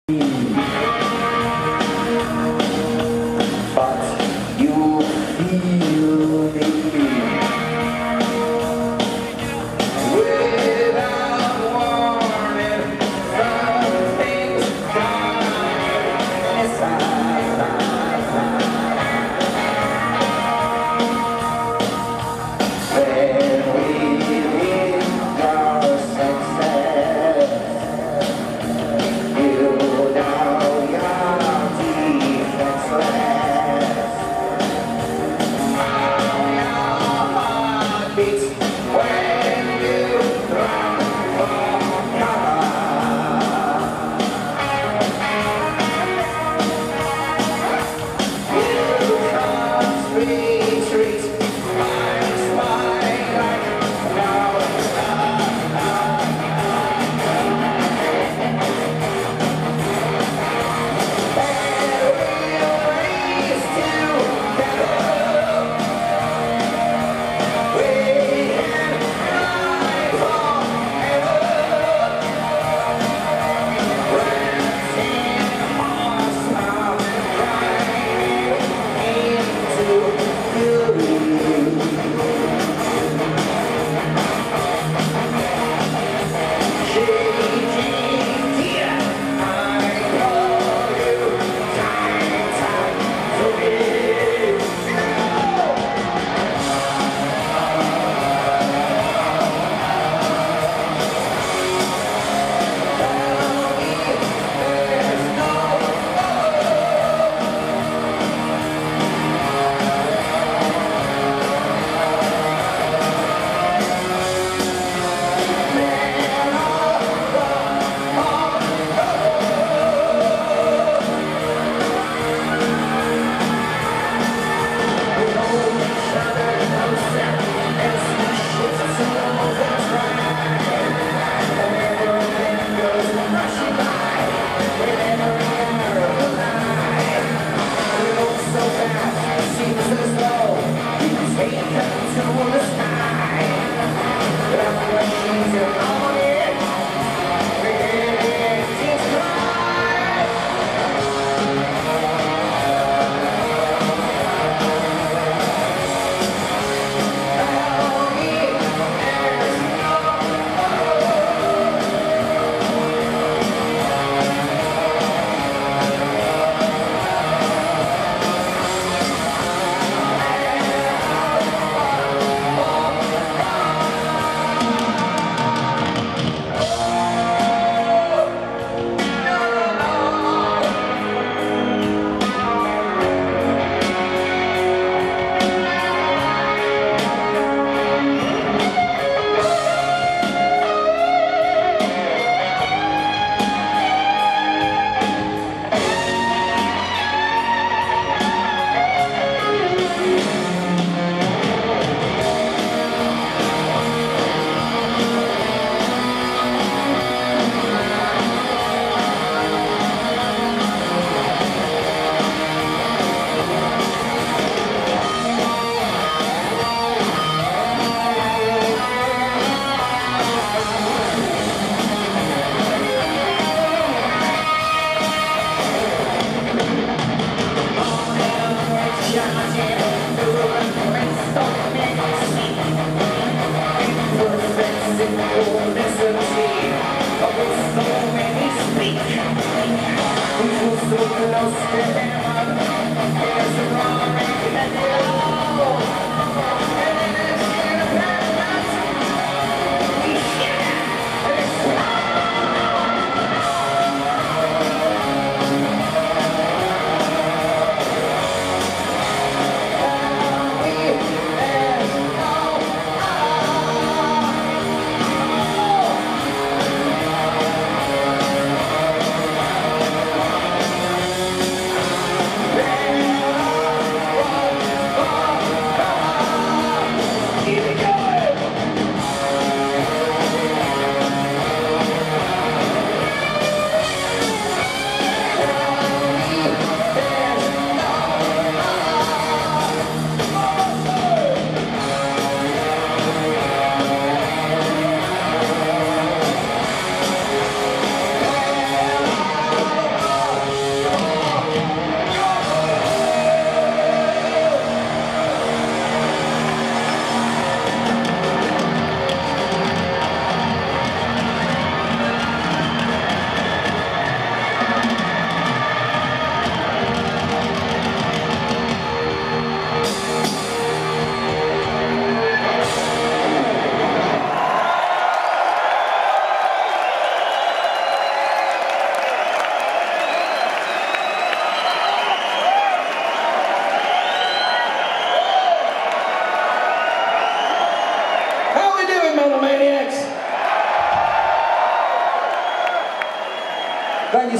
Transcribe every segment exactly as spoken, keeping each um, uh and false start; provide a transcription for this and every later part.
We'll be right back.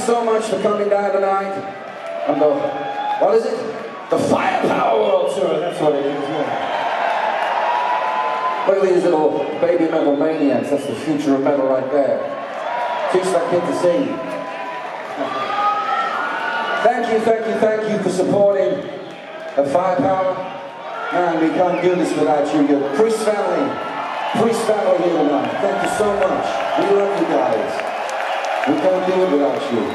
so much for coming down tonight. And the, what is it? The Firepower World Tour, that's what it is, yeah. Look at these little baby metal maniacs, that's the future of metal right there. Teach that kid to sing. Thank you, thank you, thank you for supporting the Firepower. Man, we can't do this without you. You're the Priest family. Priest family here tonight. Thank you so much. We love you guys. We can't do it without you.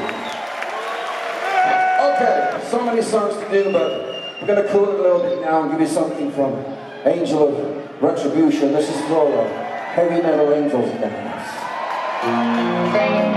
Okay, so many songs to do, but we're going to cool it a little bit now and give you something from Angel of Retribution. This is for uh, Heavy Metal Angels in the house.